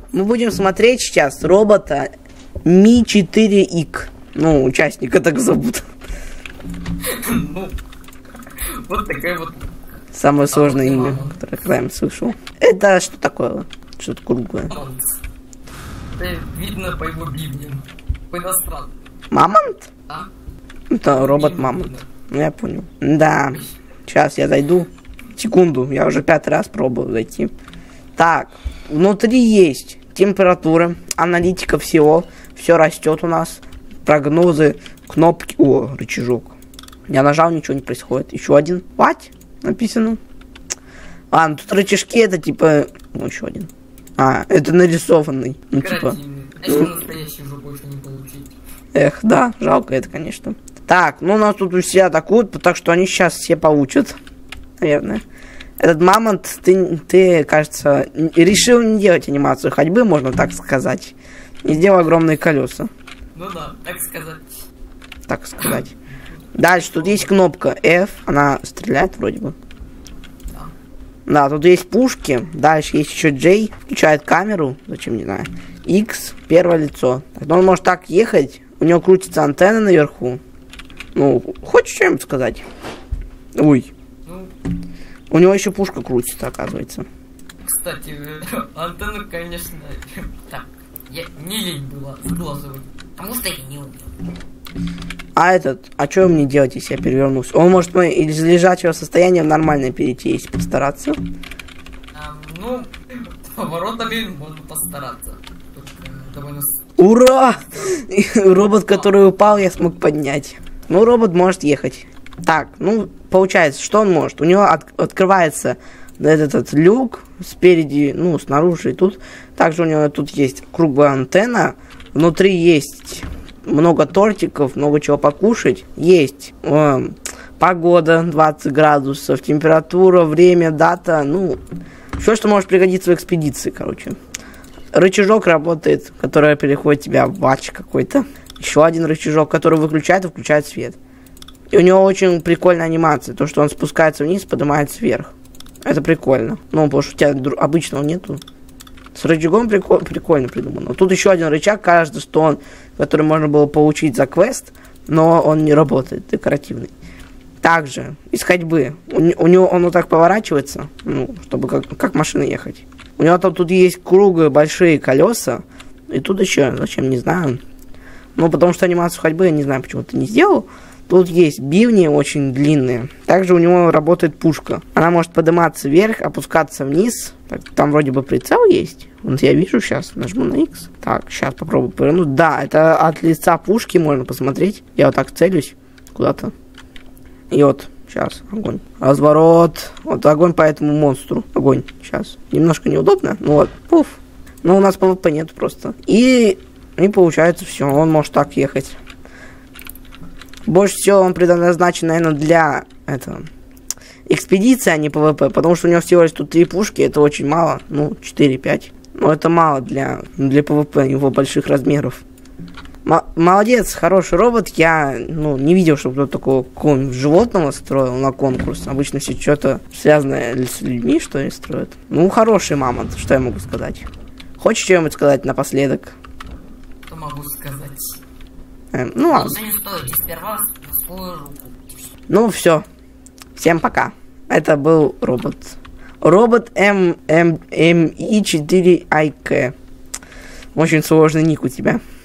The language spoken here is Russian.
Мы будем смотреть сейчас робота Ми-4Ик. Ну, участника так зовут. Ну, вот такая вот... Самое сложное имя, которое я когда-нибудь слышал. Это что такое? Что-то круглое. Это видно по его бивням. По иностранным. Мамонт? А? Это робот-мамонт. Ну, я понял. Да. Сейчас я зайду. Секунду, я уже 5-й раз пробовал зайти. Так, внутри есть температура, аналитика всего. Все растет у нас. Прогнозы, кнопки. О, рычажок. Я нажал, ничего не происходит. Еще один. What? Написано. А, ну тут рычажки это типа... Ну, еще один. А, это нарисованный. Ну, типа... Если настоящий уже больше не получить. Эх, да, жалко это, конечно. Так, ну у нас тут все атакуют, так что они сейчас все получат. Наверное. Этот мамонт, ты, кажется, решил не делать анимацию ходьбы, можно так сказать. Не сделал огромные колеса. Ну да, так сказать. Так сказать. Дальше, тут есть кнопка F, она стреляет вроде бы. Да, тут есть пушки. Дальше есть еще J, включает камеру, зачем, не знаю. X, первое лицо. Так, он может так ехать, у него крутится антенна наверху. Ну, хочешь что-нибудь сказать? Ой. Ну, у него еще пушка крутится, оказывается. кстати, антенну, конечно, так, не лень было сглазывать, потому что я не умел. А что мне делать, если я перевернусь? Он может из лежачего состояния в нормальное перейти, если постараться. Ну, поворотами можно постараться. Довольно... Ура! Робот, который упал, я смог поднять. Ну, робот может ехать. Так, ну, получается, что он может? У него открывается этот люк спереди, ну, снаружи и тут. Также у него тут есть круглая антенна. Внутри есть много тортиков, много чего покушать. Есть погода 20 градусов, температура, время, дата. Ну, все, что может пригодиться в экспедиции, короче. Рычажок работает, который переходит тебя в батч какой-то. Еще один рычажок, который выключает и включает свет. И у него очень прикольная анимация. То, что он спускается вниз, поднимается вверх. Это прикольно. Ну, потому что у тебя обычного нету. С рычагом прикольно придумано. Тут еще один рычаг, кажется, что он, который можно было получить за квест, но он не работает, декоративный. Также, из ходьбы. У него он вот так поворачивается, ну, чтобы как машина ехать. У него тут есть круглые большие колеса. И тут еще, зачем, не знаю. Ну, потому что анимацию ходьбы, я не знаю, почему ты не сделал. Тут есть бивни очень длинные. Также у него работает пушка. Она может подниматься вверх, опускаться вниз. Так, там вроде бы прицел есть. Вот я вижу сейчас, нажму на X. Так, сейчас попробую повернуть. Да, это от лица пушки можно посмотреть. Я вот так целюсь куда-то. И вот, сейчас, огонь. Разворот. Вот огонь по этому монстру. Огонь, сейчас. Немножко неудобно. Ну вот, пуф. Но у нас ПВП нет просто. И получается все, он может так ехать. Больше всего он предназначен, наверное, для этого экспедиции, а не ПВП, потому что у него всего лишь тут 3 пушки, это очень мало, ну, 4-5. Но это мало для ПВП, его больших размеров. Молодец, хороший робот, я, ну, не видел, чтобы кто-то такого какого-нибудь животного строил на конкурс. Обычно все что-то связанное с людьми, что ли, строят. Ну, хороший мамонт, что я могу сказать. Хочешь что-нибудь сказать напоследок? Что могу сказать? Ну ладно. Ну все. Всем пока. Это был робот. Робот Mi4IK. Очень сложный ник у тебя.